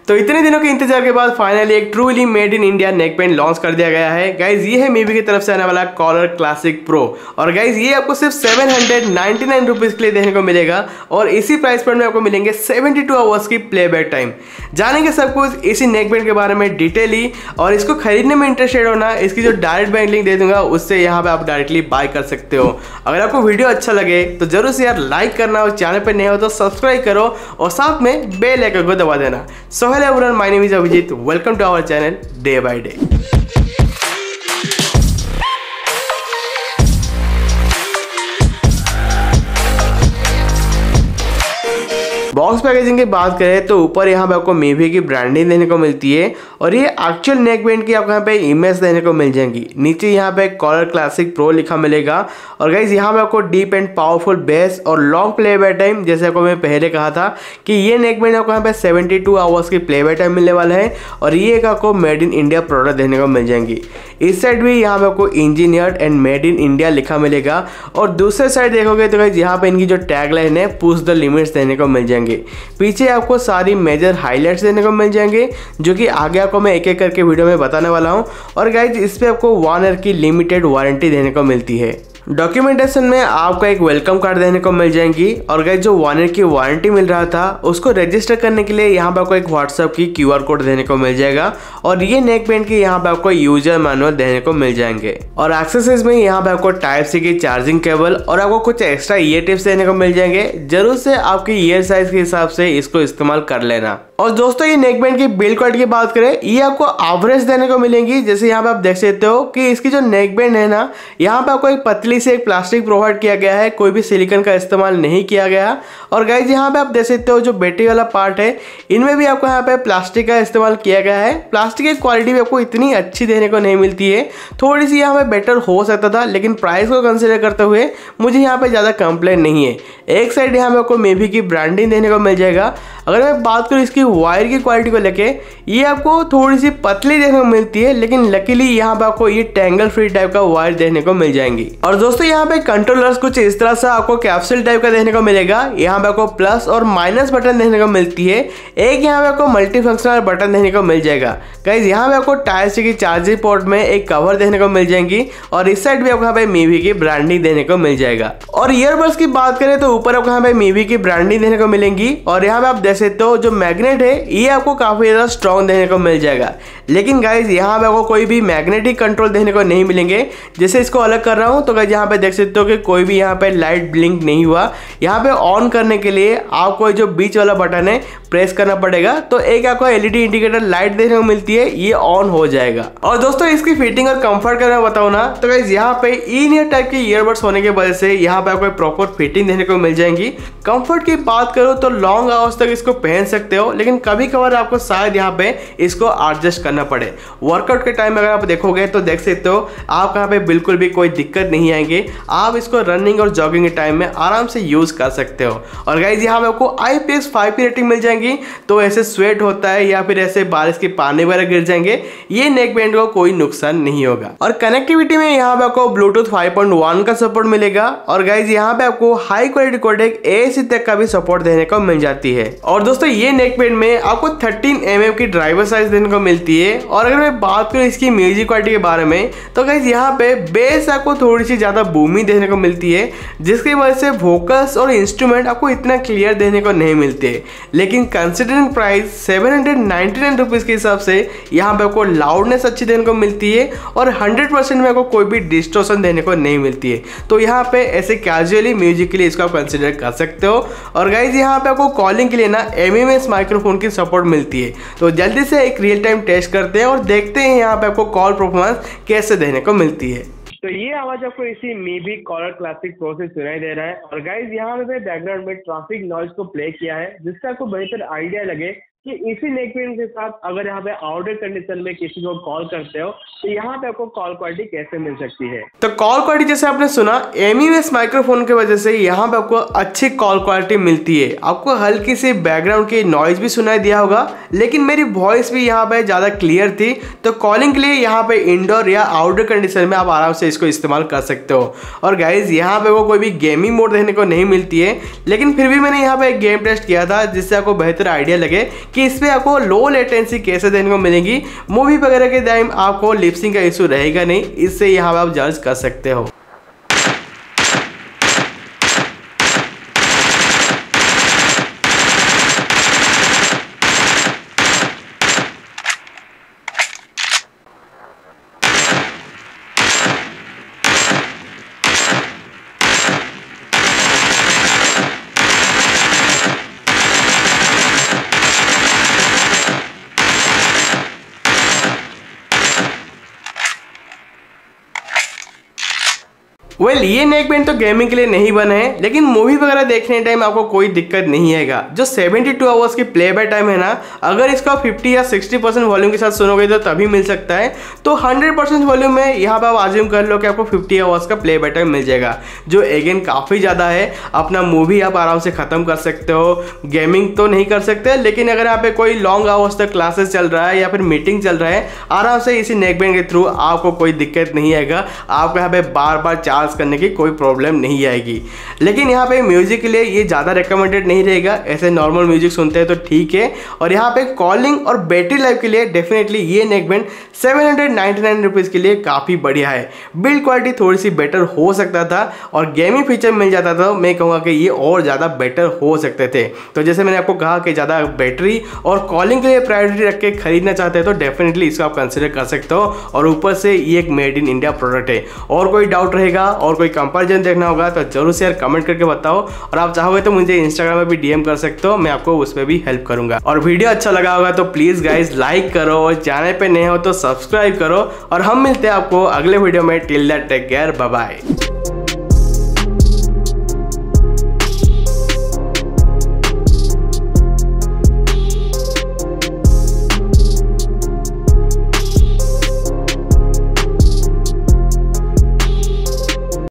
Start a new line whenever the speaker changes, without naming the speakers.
तो इतने दिनों के इंतजार के बाद फाइनली एक truly made in India neckband launch कर दिया गया है गाइज। ये है मीवी की तरफ से आने वाला कॉलर क्लासिक प्रो और गाइज ये आपको सिर्फ 799 रुपीज के लिए देखने को मिलेगा और इसी प्राइस पॉइंट में आपको मिलेंगे 72 आवर्स की प्लेबैक टाइम। जानेंगे सब कुछ इसी नेक बैंड के बारे में डिटेली और इसको खरीदने में इंटरेस्टेड होना, इसकी जो डायरेक्ट बैंक लिंक दे दूंगा उससे यहाँ पे आप डायरेक्टली बाय कर सकते हो। अगर आपको वीडियो अच्छा लगे तो जरूर से यार लाइक करना और चैनल पर नए हो तो सब्सक्राइब करो और साथ में बेल आइकन को दबा देना। So hello everyone, my name is Abhijit. Welcome to our channel Day by Day. Box packaging की बात करें तो ऊपर यहाँ पे आपको मीवी की ब्रांडिंग देने को मिलती है और ये एक्चुअल नेक बैंड की आपको यहाँ पे इमेज देने को मिल जाएंगी। नीचे यहाँ पे कॉलर क्लासिक प्रो लिखा मिलेगा और गाइज यहाँ पे आपको डीप एंड पावरफुल बेस और लॉन्ग प्लेबैक टाइम, जैसे आपको मैं पहले कहा था कि ये नेक बैंड आपको यहाँ पे 72 आवर्स की प्लेबैक टाइम मिलने वाला है और ये एक आपको मेड इन इंडिया प्रोडक्ट देने को मिल जाएंगी। इस साइड भी यहाँ पे आपको engineered and made in India लिखा मिलेगा और दूसरे साइड देखोगे तो गाइज यहाँ पे इनकी जो टैगलाइन है पुश द लिमिट्स देने को मिल जाएंगे। पीछे आपको सारी मेजर हाइलाइट्स देने को मिल जाएंगे जो कि आगे आपको मैं एक एक करके वीडियो में बताने वाला हूं और गाइज इस पे आपको 1 ईयर की लिमिटेड वारंटी देने को मिलती है। डॉक्यूमेंटेशन में आपको एक वेलकम कार्ड देने को मिल जाएंगी और गाइस जो 1 ईयर की वारंटी मिल रहा था उसको रजिस्टर करने के लिए यहाँ पे आपको एक व्हाट्सएप की QR कोड देने को मिल जाएगा और ये नेक बैंड की यहाँ पे आपको यूजर मैनुअल देने को मिल जाएंगे। और एक्सेसरीज में यहाँ पे आपको टाइप सी की चार्जिंग केबल और आपको कुछ एक्स्ट्रा ईयर टिप्स देने को मिल जाएंगे। जरूर से आपकी ईयर साइज के हिसाब से इसको इस्तेमाल कर लेना। और दोस्तों ये नेक बैंड की बिल्ड क्वालिटी की बात करें, ये आपको एवरेज देने को मिलेंगी। जैसे यहाँ पे आप देख सकते हो कि इसकी जो नेक बैंड है ना, यहाँ पे आपको एक पतली से एक प्लास्टिक प्रोवाइड किया गया है, कोई भी सिलिकॉन का इस्तेमाल नहीं किया गया। और गाइज यहाँ पे आप देख सकते हो जो बैटरी वाला पार्ट है इनमें भी आपको यहाँ पे प्लास्टिक का इस्तेमाल किया गया है। प्लास्टिक की क्वालिटी भी आपको इतनी अच्छी देने को नहीं मिलती है, थोड़ी सी यहाँ पे बेटर हो सकता था, लेकिन प्राइस को कंसिडर करते हुए मुझे यहाँ पे ज़्यादा कंप्लेन नहीं है। एक साइड यहाँ पे आपको मीवी की ब्रांडिंग देने को मिल जाएगा। अगर मैं बात करूँ इसकी वायर की क्वालिटी को लेके, ये आपको थोड़ी सी पतली देखने को मिलती है, लेकिन लकीली यहाँ पे आपको ये टैंगल फ्री टाइप का वायर देखने को मिल जाएंगी। और दोस्तों यहाँ पे कंट्रोलर्स कुछ इस तरह से आपको कैप्सूल टाइप का देखने को मिलेगा। यहाँ पे आपको प्लस और माइनस बटन देखने को मिलती है। एक यहाँ पे आपको मल्टी फंक्शनल बटन देखने को मिल जाएगा। गाइस यहाँ पे आपको टाइप सी की चार्जिंग पोर्ट में एक कवर देखने को मिल जाएंगी और इस साइड भी आपको यहाँ पे मीवी की ब्रांडिंग देने को मिल जाएगा। और ईयरबड्स की बात करें तो ऊपर आपको यहाँ पे मीवी की ब्रांडिंग देने को मिलेंगी और यहाँ पे आप देख सकते हो जो मैग्नेट है ये आपको काफी ज्यादा स्ट्रॉन्ग देखने को मिल जाएगा। लेकिन गाइज यहाँ पे आपको कोई भी मैग्नेटिक कंट्रोल देखने को नहीं मिलेंगे। जैसे इसको अलग कर रहा हूँ तो गाइज यहाँ पे देख सकते हो कि कोई भी यहाँ पे लाइट ब्लिंक नहीं हुआ। यहाँ पे ऑन करने के लिए आपको जो बीच वाला बटन है प्रेस करना पड़ेगा तो एक आपको LED इंडिकेटर लाइट देखने को मिलती है, ये ऑन हो जाएगा। और दोस्तों इसकी फिटिंग और कंफर्ट का मैं बताऊँ ना तो गाइज यहाँ पे इन ईयर टाइप के ईयरबड्स होने की वजह से यहाँ पे आपको प्रॉपर फिटिंग देखने को मिल जाएंगी। कंफर्ट की बात करो तो लॉन्ग आवर्स तक इसको पहन सकते हो, लेकिन कभी कभार आपको शायद यहाँ पे इसको एडजस्ट करना पड़े। वर्कआउट के टाइम अगर आप देखोगे तो देख सकते हो आप यहाँ पे बिल्कुल भी कोई दिक्कत नहीं आएंगे। आप इसको रनिंग और जॉगिंग के टाइम में आराम से यूज कर सकते हो। और गाइज यहाँ पे आपको IPX5 की रेटिंग मिल जाएंगी, तो ऐसे स्वेट होता है या फिर ऐसे बारिश के पानी वगैरह गिर जाएंगे, ये नेक बैंड को कोई नुकसान नहीं होगा। और कनेक्टिविटी में यहाँ पे आपको ब्लूटूथ 5.1 का सपोर्ट मिलेगा और गाइज यहाँ पे आपको हाई क्वालिटी कोडेक AAC तक का भी सपोर्ट देने को मिल जाती है। और दोस्तों ये नेक बैंड में आपको 13 mm की ड्राइवर साइज देने को मिलती है। और अगर मैं बात करूँ इसकी म्यूजिक क्वालिटी के बारे में तो गाइस यहाँ पे बेस आपको थोड़ी सी ज्यादा बूमी देखने को मिलती है, जिसकी वजह से वोकल्स और इंस्ट्रूमेंट आपको इतना क्लियर देखने को नहीं मिलते। लेकिन कंसिडरिंग प्राइस 799 रुपीज के हिसाब से यहाँ पे आपको लाउडनेस अच्छी देने को मिलती है और 100% में आपको कोई भी डिस्टॉर्शन देने को नहीं मिलती है। तो यहाँ पे ऐसे कैजुअली म्यूजिक के लिए इसको आप कंसिडर कर सकते हो। और गाइज यहाँ पे आपको कॉलिंग के लिए ना MMS माइक्रोफोन की सपोर्ट मिलती है। तो जल्दी से एक रियल टाइम टेस्ट करते हैं और देखते हैं यहाँ पे आपको कॉल परफॉर्मेंस कैसे देने को मिलती है। तो ये आवाज आपको इसी मीवी कॉलर क्लासिक प्रो से सुनाई दे रहा है। और गाइज यहाँ पे बैकग्राउंड में ट्रैफिक नॉइज को प्ले किया है, जिससे आपको बेहतर आइडिया लगे कि इसी नेक बैंड के साथ अगर यहाँ पे आउटडोर कंडीशन में किसी को कॉल करते हो तो यहाँ पे आपको कॉल क्वालिटी कैसे मिल सकती है। तो कॉल क्वालिटी जैसे आपने सुना MMS माइक्रोफोन की वजह से यहाँ पे आपको अच्छी कॉल क्वालिटी मिलती है। आपको हल्की सी बैकग्राउंड की नॉइज भी सुनाई दिया होगा, लेकिन मेरी वॉइस भी यहाँ पे ज्यादा क्लियर थी। तो कॉलिंग के लिए यहाँ पे इंडोर या आउटडोर कंडीशन में आप आराम से इसको इस्तेमाल कर सकते हो। और गाइज यहाँ पे वो कोई भी गेमिंग मोड देखने को नहीं मिलती है, लेकिन फिर भी मैंने यहाँ पे एक गेम टेस्ट किया था जिससे आपको बेहतर आइडिया लगे कि इस पर आपको लो लेटेंसी कैसे देखने को मिलेगी। मूवी वगैरह के टाइम आपको लिपसिंग का इशू रहेगा नहीं, इससे यहाँ पर आप जज कर सकते हो। ये नेक बैंड तो गेमिंग के लिए नहीं बना है, लेकिन मूवी वगैरह देखने टाइम आपको कोई दिक्कत नहीं आएगा। जो 72 आवर्स की प्ले बाय टाइम है ना, अगर इसका 50 या 60% वॉल्यूम के साथ सुनोगे तो तभी मिल सकता है। तो 100% वॉल्यूम में यहाँ पर आप आज्यूम कर लो कि आपको 50 आवर्स का प्ले बाय टाइम मिल जाएगा, जो अगेन काफ़ी ज़्यादा है। अपना मूवी आप आराम से ख़त्म कर सकते हो। गेमिंग तो नहीं कर सकते, लेकिन अगर यहाँ पे कोई लॉन्ग आवर्स तक क्लासेस चल रहा है या फिर मीटिंग चल रहा है, आराम से इसी नेक बैंड के थ्रू आपको कोई दिक्कत नहीं आएगा। आपको यहाँ पे बार बार चार्ज करने की कोई प्रॉब्लम नहीं आएगी। लेकिन यहाँ पे म्यूजिक के लिए ये ज़्यादा रिकमेंडेड नहीं रहेगा। ऐसे नॉर्मल म्यूजिक सुनते हैं तो ठीक है। और यहाँ पे कॉलिंग और बैटरी लाइफ के लिए डेफिनेटली ये नेक बैंड 799 रुपीज़ के लिए काफ़ी बढ़िया है। बिल्ड क्वालिटी थोड़ी सी बेटर हो सकता था और गेमिंग फीचर मिल जाता था, मैं कहूँगा कि ये और ज़्यादा बेटर हो सकते थे। तो जैसे मैंने आपको कहा कि ज़्यादा बैटरी और कॉलिंग के लिए प्रायोरिटी रख के खरीदना चाहते हैं तो डेफिनेटली इसको आप कंसिडर कर सकते हो। और ऊपर से ये एक मेड इन इंडिया प्रोडक्ट है। और कोई डाउट रहेगा और कोई कंपैरिजन देखना होगा तो जरूर से यार कमेंट करके बताओ। और आप चाहोगे तो मुझे इंस्टाग्राम में भी डीएम कर सकते हो, मैं आपको उस पर भी हेल्प करूंगा। और वीडियो अच्छा लगा होगा तो प्लीज गाइज लाइक करो और चैनल पे नए हो तो सब्सक्राइब करो। और हम मिलते हैं आपको अगले वीडियो में। Till that take care, bye bye.